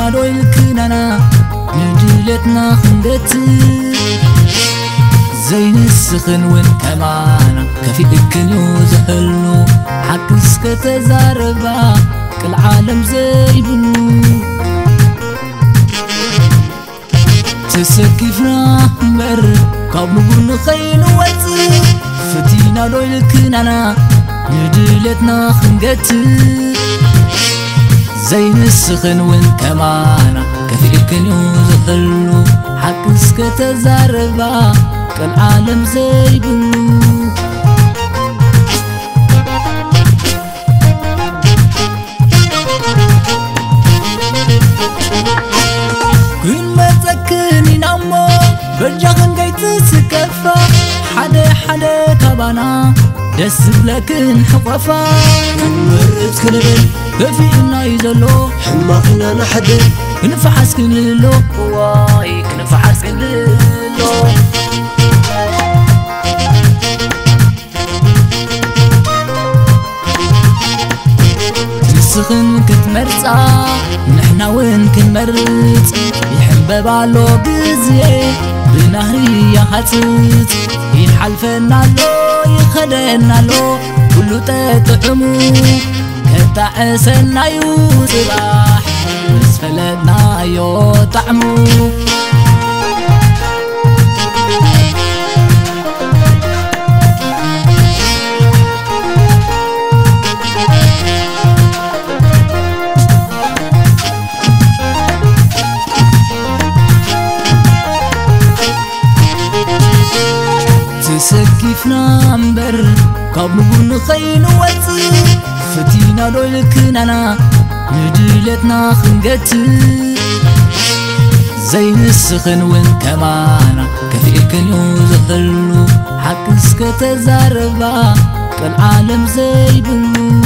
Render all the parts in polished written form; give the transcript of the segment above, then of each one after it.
فتينا دويل كنانا نجلتنا خندت زين السخن وين كمانا كفي اكنو زهلنو حكس كتزاربا كل عالم زيبنو تسكفنا مر قبل بن خيل وزي فتينا دويل كنانا نجلتنا خندت زين السخن وين كمانا كفي اكنو زهلنو حكس كتزاربا كالعالم زيبنو كل ما تسكني نامو برجاغن قيت سكفا حدا كابانا دس بلكن حقفا مرت كنبل بفينا يزلو حماقنا نحد كنفحس كنلو واي كنفحس كنلو سخن كتمرصا نحنا وين كنمرص يحبب علو بزي بنهري يحتت يحلفنا لو يخدنا لو كله تطعمو كتعسنا يوصباح مسفلنا يو طعمو سكيفنا مبر قبل بن خيل وزي فتينا دويل كنانا نجلتنا خنقت زين السخن وين كمانا كفي كنو زهلو حكس كتزاربا كالعالم زيبنو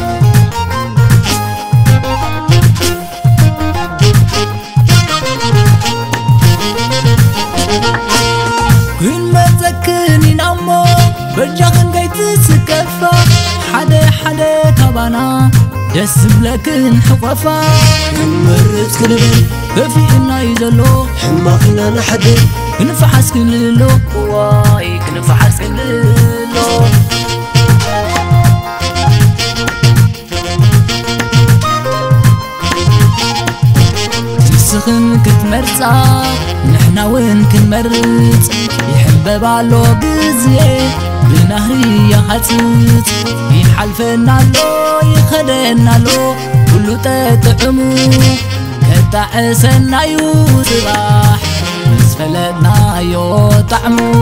كل ما تسكني نامو برجاغن قيت سكفا حدا كابانا دس بلكن حقفا مرت كنبل بفينا يزلو حماقنا نحد كنفحس كنلو واي كنفحس كنلو سخن كتمرصا نحنا وين كنمرص يحبب علو بزي بنهري يحتت يحلفنا لو يخدنا لو كله تطعمو كتعسنا يوصباح مسفلنا يو طعمو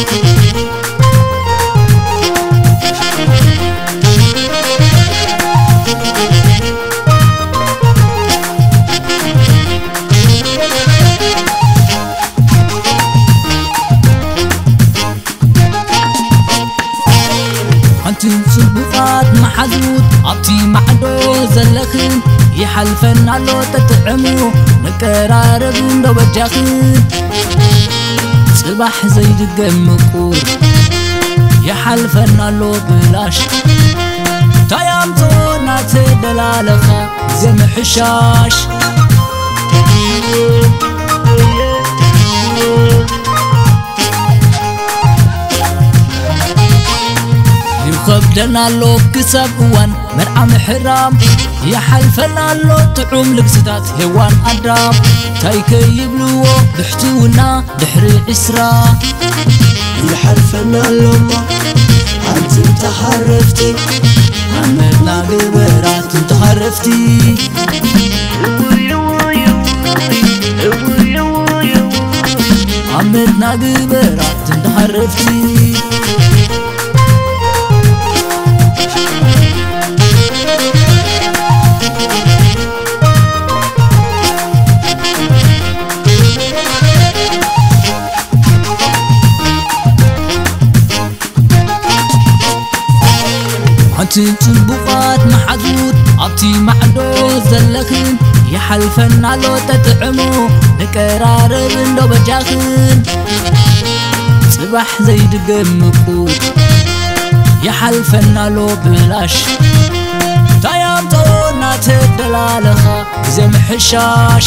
صبقات محزود أبتي معدو زلخن يحلفنا لو تطعمو نقرارب ندو بجاخن صباح زيد قمقور يحلفنا لو بلاش تايامتونا تدلالخا زي محشاش خبدنا لو كسبوان مرعى محرام يحلفنا لو تعوم لبستات هوان أدرام تايكي يبلو بحتونا دحري إسرا يحلفنا لو ما أنت انتحرفتي عملنا قبرات انتحرفتي عملنا قبرات انتحرفتي أنتي صبقات محزود أبتي معدو زلخن يحلفنا لو تطعمو نقرارب ندو بجاخن صباح زيد قمقود يحلفنا لو بلاش تايامتونا تدلالها زي محشاش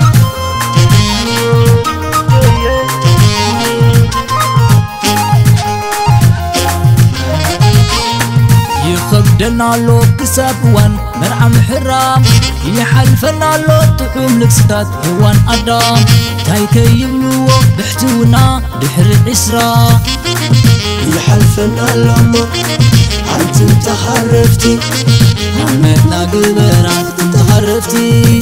يخبدنا له كسبوان مرعى محرام يحلفنا له طعوم لكستات هوان أدام تايكي يبلو بحتونا بحر إسراء يحلفنا له عد انت خرفتي عمتنا قبرات انت خرفتي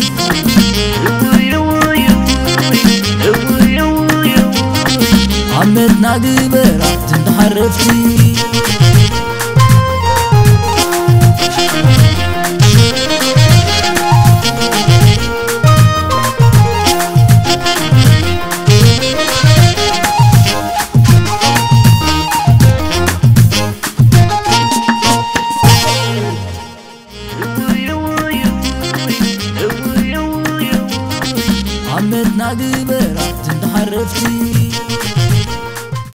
عمتنا قبرات انت خرفتي عمتنا قبرات انت خرفتي